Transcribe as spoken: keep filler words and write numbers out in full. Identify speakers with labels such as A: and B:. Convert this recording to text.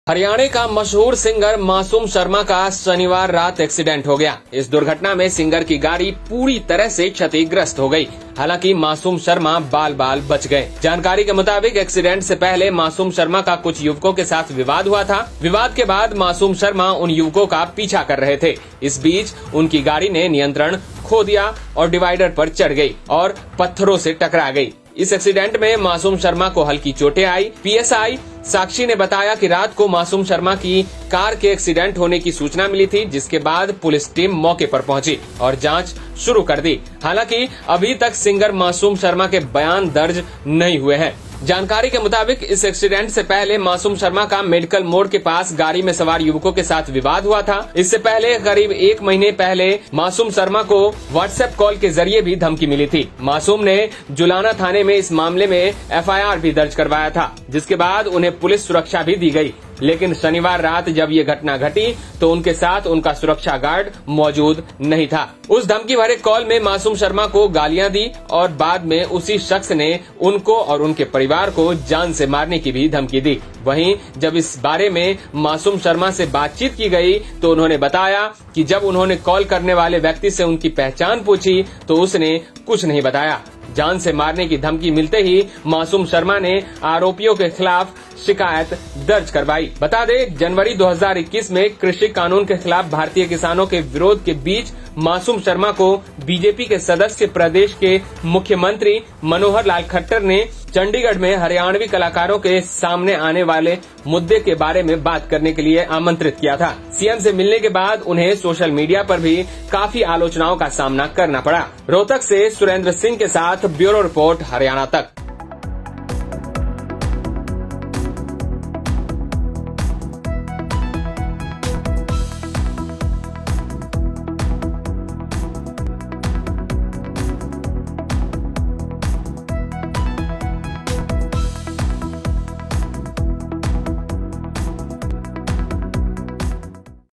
A: हरियाणा का मशहूर सिंगर मासूम शर्मा का शनिवार रात एक्सीडेंट हो गया। इस दुर्घटना में सिंगर की गाड़ी पूरी तरह से क्षतिग्रस्त हो गई। हालांकि मासूम शर्मा बाल बाल बच गए। जानकारी के मुताबिक एक्सीडेंट से पहले मासूम शर्मा का कुछ युवकों के साथ विवाद हुआ था। विवाद के बाद मासूम शर्मा उन युवकों का पीछा कर रहे थे। इस बीच उनकी गाड़ी ने नियंत्रण खो दिया और डिवाइडर पर चढ़ गई और पत्थरों से टकरा गई। इस एक्सीडेंट में मासूम शर्मा को हल्की चोटें आई। पीएसआई साक्षी ने बताया कि रात को मासूम शर्मा की कार के एक्सीडेंट होने की सूचना मिली थी, जिसके बाद पुलिस टीम मौके पर पहुंची और जांच शुरू कर दी। हालांकि अभी तक सिंगर मासूम शर्मा के बयान दर्ज नहीं हुए हैं। जानकारी के मुताबिक इस एक्सीडेंट से पहले मासूम शर्मा का मेडिकल मोड़ के पास गाड़ी में सवार युवकों के साथ विवाद हुआ था। इससे पहले करीब एक महीने पहले मासूम शर्मा को व्हाट्सएप कॉल के जरिए भी धमकी मिली थी। मासूम ने जुलाना थाने में इस मामले में एफ आई आर भी दर्ज करवाया था, जिसके बाद उन्हें पुलिस सुरक्षा भी दी गई। लेकिन शनिवार रात जब ये घटना घटी तो उनके साथ उनका सुरक्षा गार्ड मौजूद नहीं था। उस धमकी भरे कॉल में मासूम शर्मा को गालियां दी और बाद में उसी शख्स ने उनको और उनके परिवार को जान से मारने की भी धमकी दी। वहीं जब इस बारे में मासूम शर्मा से बातचीत की गई तो उन्होंने बताया कि जब उन्होंने कॉल करने वाले व्यक्ति से उनकी पहचान पूछी तो उसने कुछ नहीं बताया। जान से मारने की धमकी मिलते ही मासूम शर्मा ने आरोपियों के खिलाफ शिकायत दर्ज करवाई। बता दें, जनवरी दो हज़ार इक्कीस में कृषि कानून के खिलाफ भारतीय किसानों के विरोध के बीच मासूम शर्मा को बीजेपी के सदस्य प्रदेश के मुख्यमंत्री मनोहर लाल खट्टर ने चंडीगढ़ में हरियाणवी कलाकारों के सामने आने वाले मुद्दे के बारे में बात करने के लिए आमंत्रित किया था। सीएम से मिलने के बाद उन्हें सोशल मीडिया पर भी काफी आलोचनाओं का सामना करना पड़ा। रोहतक से सुरेंद्र सिंह के साथ ब्यूरो रिपोर्ट, हरियाणा तक।